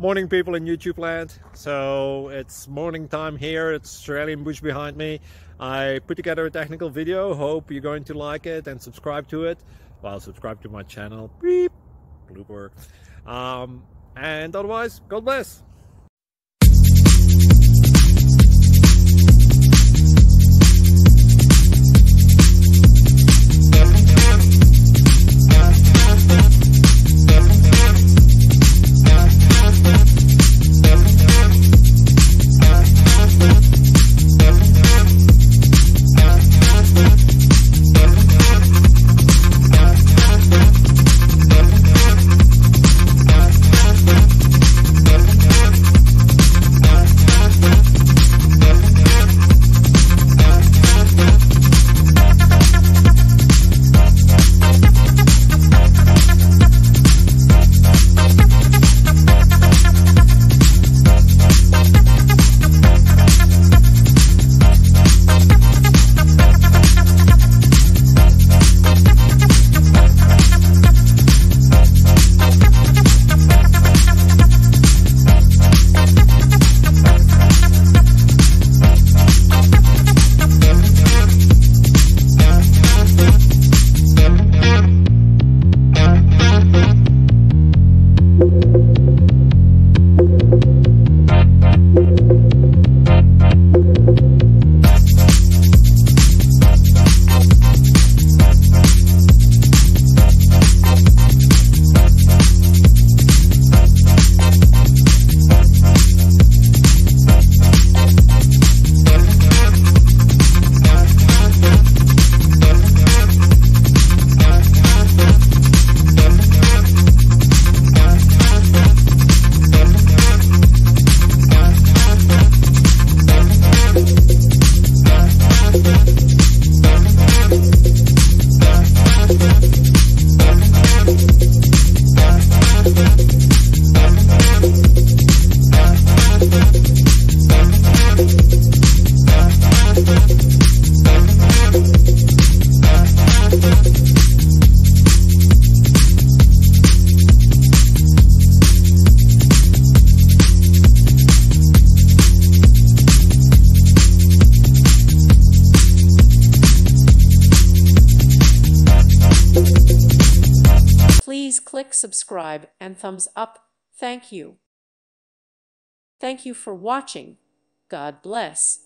Morning, people in YouTube land. So it's morning time here. It's Australian bush behind me. I put together a technical video. Hope you're going to like it and subscribe to it. Well, subscribe to my channel. Beep. Blooper. And otherwise, God bless. Please click subscribe and thumbs up. Thank you. Thank you for watching. God bless.